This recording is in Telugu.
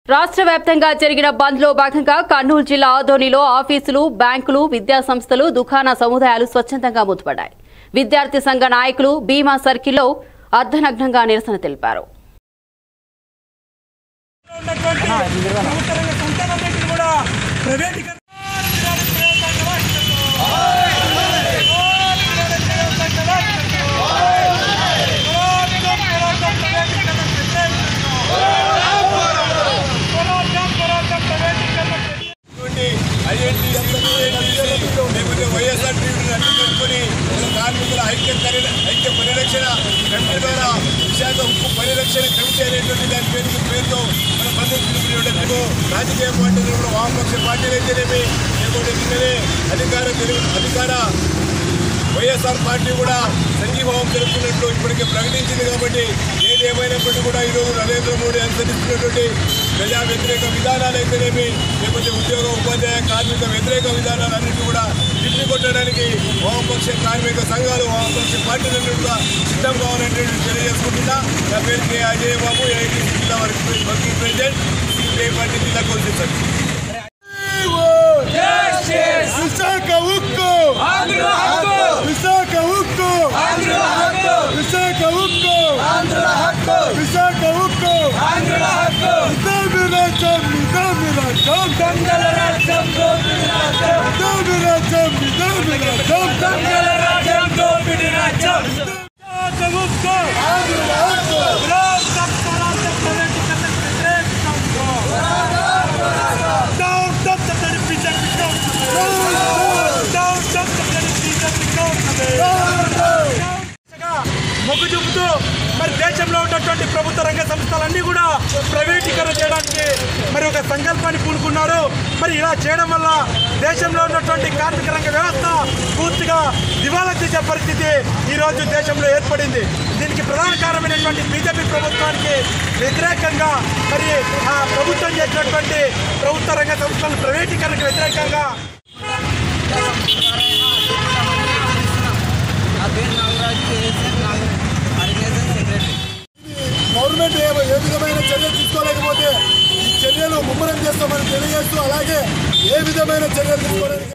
రాష్ట్ర వ్యాప్తంగా జరిగిన బంద్లో భాగంగా కర్నూలు జిల్లా ఆదోనిలో ఆఫీసులు, బ్యాంకులు, విద్యా సంస్థలు, దుకాణ సముదాయాలు స్వచ్ఛందంగా మూతపడ్డాయి. విద్యార్థి సంఘ నాయకులు భీమా సర్కిల్లో అర్ధనగ్నంగా నిరసన తెలిపారు. కార్మికుల ఐక్య పరిరక్షణ కమిటీ ద్వారా విశాఖ ఉక్కు పరిరక్షణ కమిటీ అనేటువంటి దాని పేరుతో మన బంధువులు రాజకీయ పార్టీలు కూడా వామపక్ష పార్టీలు అయితేనేమి లేకపోతే అధికార వైఎస్ఆర్ పార్టీ కూడా సంఘీభావం తెలుపుతున్నట్లు ఇప్పటికే ప్రకటించింది. కాబట్టి ఏదేమైనప్పటికీ కూడా ఈరోజు నరేంద్ర మోడీ అనుసరిస్తున్నటువంటి ప్రజా వ్యతిరేక విధానాలు అయితేనేమి లేకపోతే ఉద్యోగ ఉపాధ్యాయ కార్మిక వ్యతిరేక విధానాలన్నింటినీ కూడా తిప్పికొట్టడానికి వామపక్ష కార్మిక సంఘాలు వామపక్ష పార్టీలన్నీ కూడా సిద్ధం కావాలనేటువంటి తెలియజేసుకుంటున్నా. నా పేరు కే అజయ్ బాబు, ఏఐటీసీ జిల్లా వర్కింగ్ ప్రెసిడెంట్, సిపిఐ పార్టీ జిల్లా కౌన్సిలర్. విశాఖ ఉక్కు విశాఖ ఉక్కు విశాఖ ఉక్కు విశాఖ ఉక్కు నిజామి రాజ్యం నిజామి రాజ్యం దొంగల రాజ్యం నిజామి రాజ్యం నిజామి రాజ్యం దొంగల రాజ్యం దోపిడీ రాజ్యం విశాఖ ఉక్కు మొగ్గు చూపుతూ మరి దేశంలో ఉన్నటువంటి ప్రభుత్వ రంగ సంస్థలన్నీ కూడా ప్రైవేటీకరణ చేయడానికి మరి ఒక సంకల్పాన్ని పూనుకున్నారు. మరి ఇలా చేయడం వల్ల దేశంలో ఉన్నటువంటి కార్మిక రంగ వ్యవస్థ పూర్తిగా దివాలా తీసే పరిస్థితి ఈరోజు దేశంలో ఏర్పడింది. దీనికి ప్రధాన కారణమైనటువంటి బీజేపీ ప్రభుత్వానికి వ్యతిరేకంగా మరి ఆ ప్రభుత్వం చేసినటువంటి ప్రభుత్వ రంగ సంస్థల ప్రైవేటీకరణకు వ్యతిరేకంగా గవర్నమెంట్ ఏ విధమైన చర్యలు తీసుకోలేకపోతే ఈ చర్యలు ముమ్మరం చేస్తామని తెలియజేస్తూ అలాగే ఏ విధమైన చర్యలు తీసుకోలేదు.